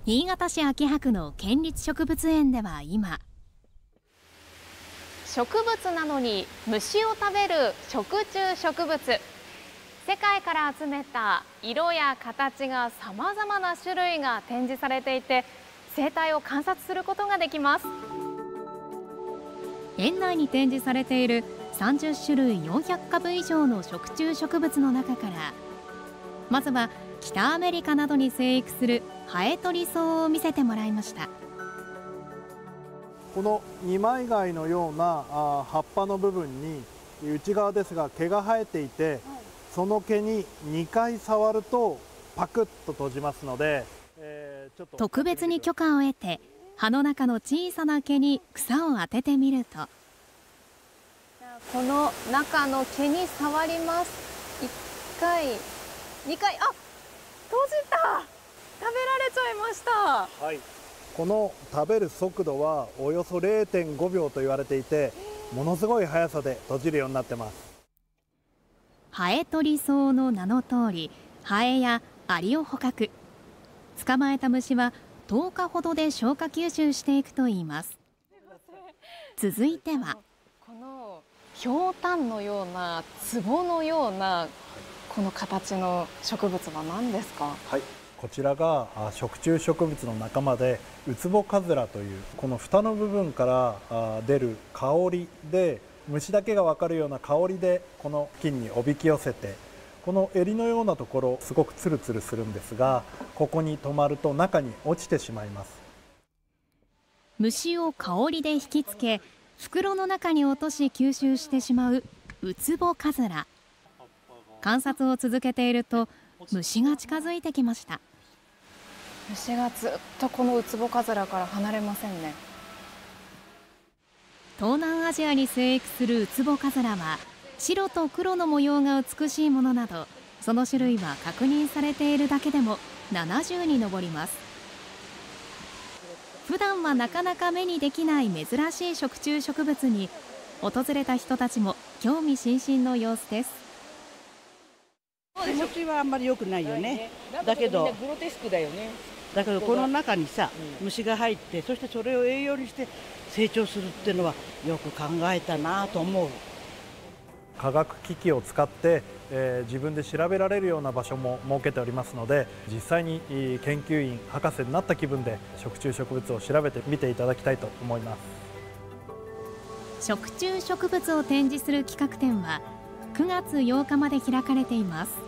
新潟市秋葉区の県立植物園では今、植物なのに虫を食べる食虫植物、世界から集めた色や形がさまざまな種類が展示されていて、生態を観察することができます。園内に展示されている30種類400株以上の食虫植物の中から、まずは北アメリカなどに生育するハエトリソウを見せてもらいました。 この二枚貝のような葉っぱの部分に内側ですが毛が生えていて、その毛に2回触るとパクッと閉じますので、 特別に許可を得て葉の中の小さな毛に草を当ててみると、この中の毛に触ります。1回2回、あ、閉じた。食べられちゃいました。 はい、この食べる速度はおよそ 0.5 秒と言われていて、ものすごい速さで閉じるようになってます。 ハエトリソウの名の通り、ハエやアリを捕獲。捕まえた虫は10日ほどで消化吸収していくといいます。続いては、このひょうたんのような壺のようなこの形の植物は何ですか？ はい、こちらが食虫植物の仲間でウツボカズラという、この蓋の部分から出る香りで、虫だけが分かるような香りでこの菌におびき寄せて、この襟のようなところすごくツルツルするんですが、ここに止まると中に落ちてしまいます。 虫を香りで引きつけ、袋の中に落とし吸収してしまうウツボカズラ。観察を続けていると虫が近づいてきました。虫がずっとこのウツボカズラから離れませんね。東南アジアに生育するウツボカズラは白と黒の模様が美しいものなど、その種類は確認されているだけでも70に上ります。普段はなかなか目にできない珍しい食虫植物に、訪れた人たちも興味津々の様子です。 気持ちはあんまり良くないよね。だけどグロテスクだよね。 だけどこの中にさ、虫が入って、そしてそれを栄養にして成長するっていうのはよく考えたなと思う。 科学機器を使って、自分で調べられるような場所も設けておりますので、実際に研究員博士になった気分で食虫植物を調べてみていただきたいと思います。 食虫植物を展示する企画展は9月8日まで開かれています。